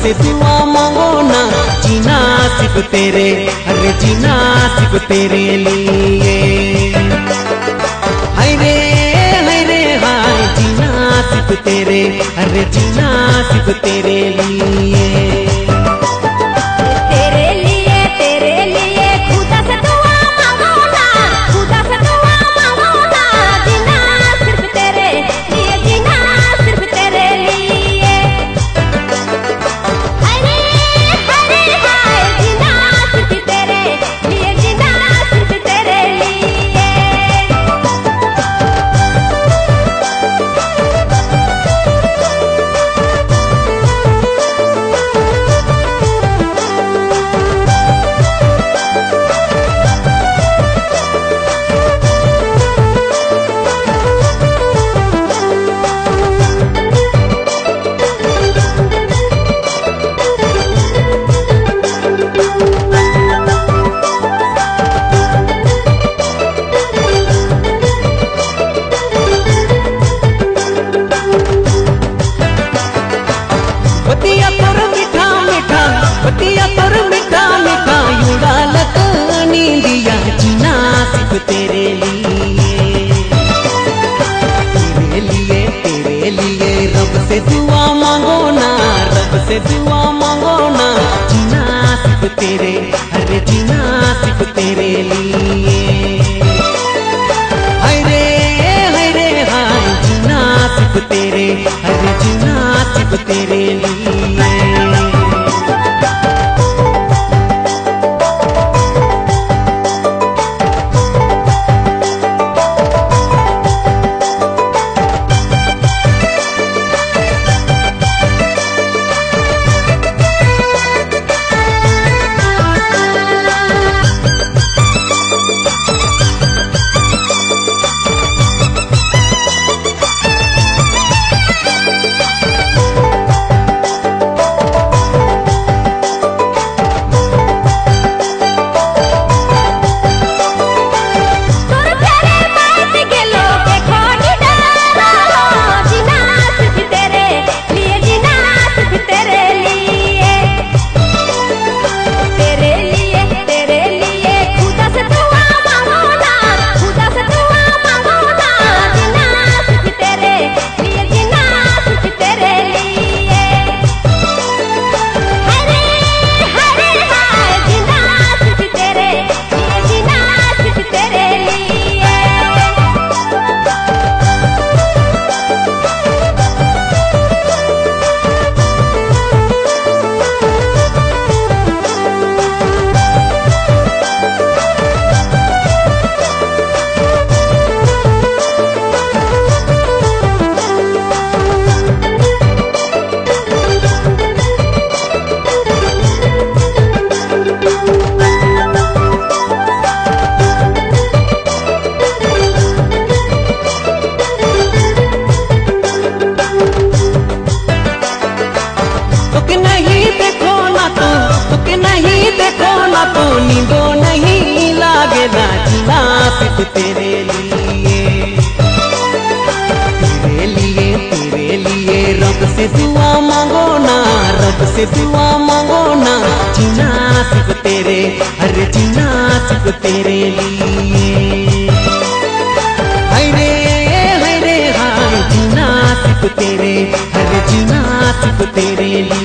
से दुआ मांगो ना, जीना सिर्फ तेरे, अरे जीना सिर्फ तेरे लिए। हाय रे हाय, जीना सिर्फ तेरे, अरे जीना सिर्फ तेरे लिए। बतिया तोर मीठा मीठा, बतिया तोर मीठा मीठा, युड़ा लग नींदिया, जीना सिर्फ तेरे लिए। तेरे लिए रब से दुआ मांगो ना, रब से दुआ मांगो ना, जीना सिर्फ तेरे, अरे जीना सिर्फ तेरे लिए। हाय रे हाय, जीना सिर्फ तेरे, अरे जीना सिर्फ तेरे लिए। नींदो नहीं लागेला, जीना सिर्फ तेरे लिए। तेरे लिए रब से दुआ मांगो ना, रब से दुआ मांगो ना, जीना सिर्फ तेरे, अरे जीना सिर्फ तेरे लिए। हाय रे हाय, जीना सिर्फ तेरे, अरे जीना सिर्फ तेरे लिए।